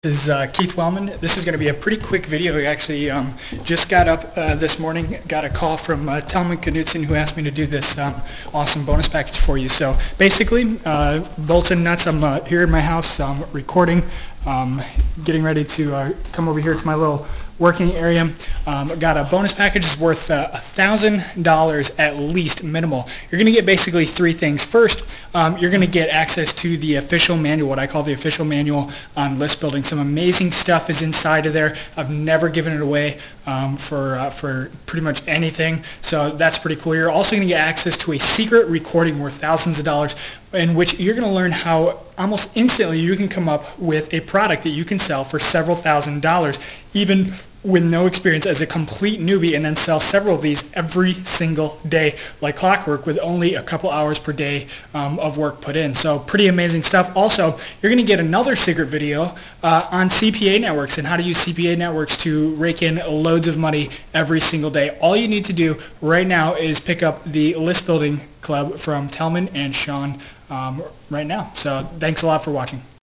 This is Keith Wellman. This is going to be a pretty quick video. I actually just got up this morning, got a call from Telman Knutson, who asked me to do this awesome bonus package for you. So basically, bolts and nuts, I'm here in my house recording, getting ready to come over here to my little working area. Got a bonus package worth $1,000 at least minimal. You're going to get basically three things. First, you're going to get access to the official manual, what I call the official manual on list building. Some amazing stuff is inside of there. I've never given it away for pretty much anything, so that's pretty cool. You're also going to get access to a secret recording worth thousands of dollars, in which you're going to learn how almost instantly you can come up with a product that you can sell for several $1,000s, even with no experience, as a complete newbie, and then sell several of these every single day like clockwork with only a couple hours per day of work put in. So pretty amazing stuff. Also, you're going to get another secret video on CPA networks and how to use CPA networks to rake in loads of money every single day. All you need to do right now is pick up the list building club from Telman and Sean right now. So thanks a lot for watching.